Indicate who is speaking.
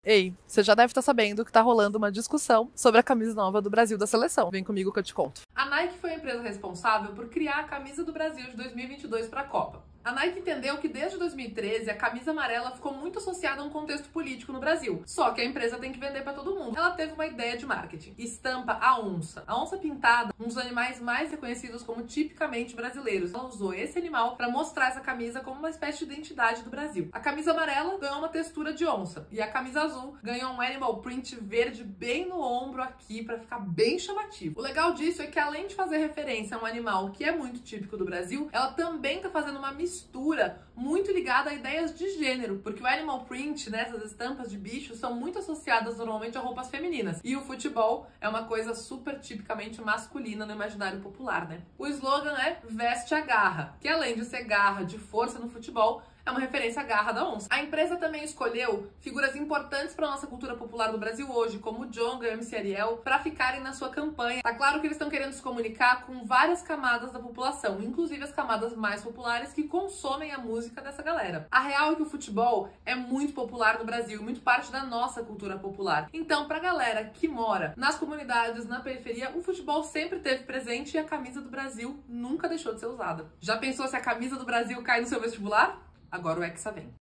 Speaker 1: Ei, você já deve estar sabendo que tá rolando uma discussão sobre a camisa nova do Brasil da seleção. Vem comigo que eu te conto.
Speaker 2: A Nike foi a empresa responsável por criar a camisa do Brasil de 2022 para a Copa. A Nike entendeu que desde 2013 a camisa amarela ficou muito associada a um contexto político no Brasil. Só que a empresa tem que vender para todo mundo. Ela teve uma ideia de marketing. Estampa a onça. A onça pintada, um dos animais mais reconhecidos como tipicamente brasileiros. Ela usou esse animal para mostrar essa camisa como uma espécie de identidade do Brasil. A camisa amarela ganhou uma textura de onça e a camisa azul ganhou um animal print verde bem no ombro aqui para ficar bem chamativo. O legal disso é que além de fazer referência a um animal que é muito típico do Brasil, ela também tá fazendo uma mistura muito ligada a ideias de gênero, porque o animal print, né, essas estampas de bichos, são muito associadas normalmente a roupas femininas. E o futebol é uma coisa super tipicamente masculina no imaginário popular, né? O slogan é Veste a Garra, que além de ser garra de força no futebol, é uma referência à garra da onça. A empresa também escolheu figuras importantes para nossa cultura popular do Brasil hoje, como o Djonga e o MC Ariel, para ficarem na sua campanha. Tá claro que eles estão querendo se comunicar com várias camadas da população, inclusive as camadas mais populares que consomem a música dessa galera. A real é que o futebol é muito popular no Brasil, muito parte da nossa cultura popular. Então, pra galera que mora nas comunidades, na periferia, o futebol sempre esteve presente e a camisa do Brasil nunca deixou de ser usada. Já pensou se a camisa do Brasil cai no seu vestibular? Agora o Hexa vem.